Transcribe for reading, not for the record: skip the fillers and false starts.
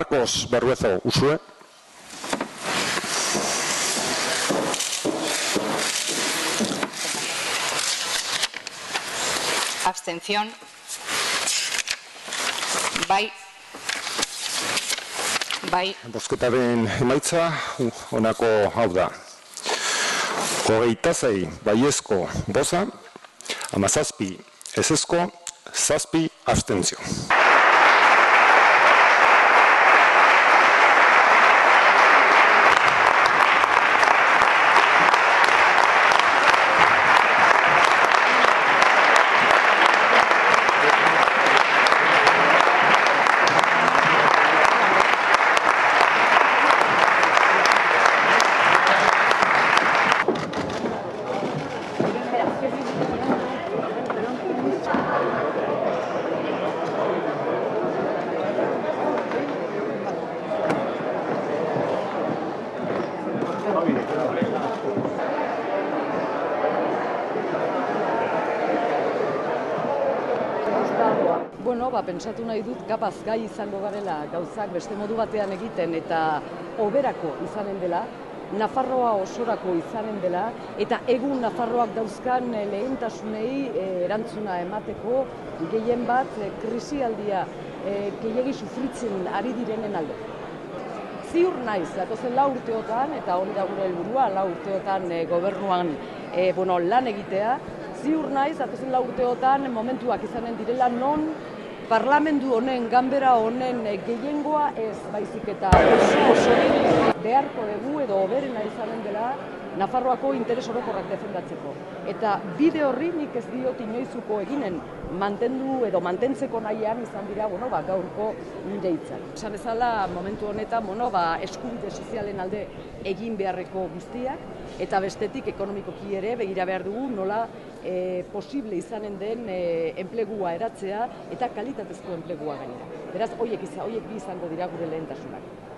Marcos Berruezo Usue. Abstención. Bai. Bozketaren emaitza honako hau da. 26 baiezko boza, 17 ezezko, 7 abstentzio. Bueno, pentsatu nahi dut kapaz gai izango garela gauzak beste modu batean egiten eta hoberako izanen dela, Nafarroa osorako izanen dela, eta egun Nafarroak dauzkan lehentasunei erantzuna emateko gehien bat krisialdia gehiegi sufritzen ari direnen alde. Ziur naiz, datozen 4 urteotan, eta hori da gure helburua, 4 urteotan gobernuan lan egitea, ziur naiz, datozen 4 urteotan momentuak izanen direla non parlamentu honen, ganbera honen gehiengoa ez baizik eta oso beharko dugu edo hoberena izanen dela Nafarroako interes orokorrak defendatzeko. Eta bide horri nik ez diot inoizuko eginen mantendu edo mantentzeko nahian izan dira gaurko nire hitzak. Esan bezala momentu honetan eskubide sozialen alde egin beharreko guztiak eta bestetik ekonomikoki ere begira behar dugu nola posible izanen den enplegua eratzea eta kalitatezko enplegua gainera. Beraz, horiek bi izango dira gure lehentasunak.